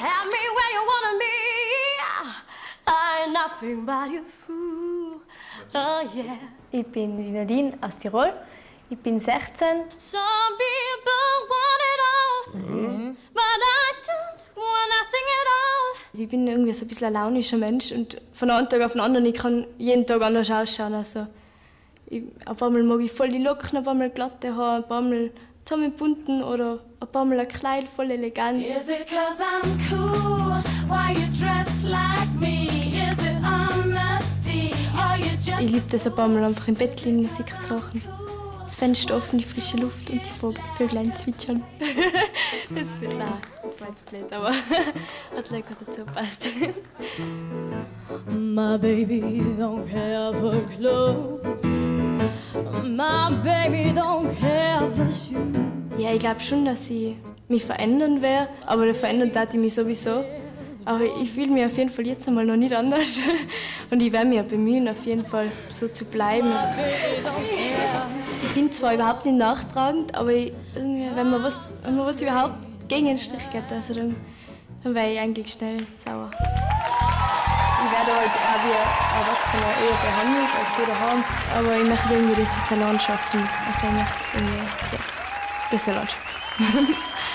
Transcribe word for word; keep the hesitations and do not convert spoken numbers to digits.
have me where you wanna be. I ain't nothing but your fool. Oh yeah. Ich bin die Nadine aus Tirol. Ich bin sechzehn. Some people want it all, mhm. but I don't want nothing at all. Ich bin irgendwie so ein bisschen ein launischer Mensch und von einem Tag auf den anderen, ich kann jeden Tag anders ausschauen. Also, ich, ein paar Mal mag ich voll die Locken, ein paar Mal glatte Haare, ein paar Mal zusammengebunden oder ein paar Mal ein Kleid voll elegant. Is it 'cause I'm cool? Why you dress like me? Is it honesty? Are you just ich liebe es, ein paar Mal einfach im Bett liegen, Musik zu machen. Das Fenster offen, die frische Luft und die Vogel, Vöglein zwitschern. Das wird nein, das war jetzt blöd, aber hat lecker dazu gepasst. My baby don't care for clothes. My baby don't care for shoes. Ja, ich glaube schon, dass ich mich verändern werde, aber da verändern tat ich mich sowieso. Aber ich fühle mich auf jeden Fall jetzt einmal noch nicht anders. Und ich werde mich ja bemühen, auf jeden Fall so zu bleiben. Ich bin zwar überhaupt nicht nachtragend, aber ich, irgendwie, wenn, man was, wenn man was überhaupt gegen den Strich geht, also dann, dann wäre ich eigentlich schnell sauer. Ich werde halt auch wie ein Erwachsener eher behandelt als wir daheim, aber ich möchte irgendwie das jetzt allein schaffen. Also ich möchte irgendwie ja, das allein schaffen.